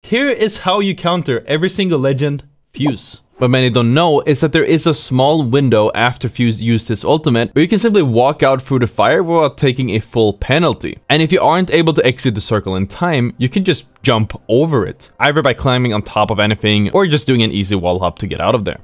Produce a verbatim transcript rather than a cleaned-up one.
Here is how you counter every single legend Fuse. What many don't know is that there is a small window after Fuse used his ultimate where you can simply walk out through the fire without taking a full penalty. And if you aren't able to exit the circle in time, you can just jump over it, either by climbing on top of anything or just doing an easy wall hop to get out of there.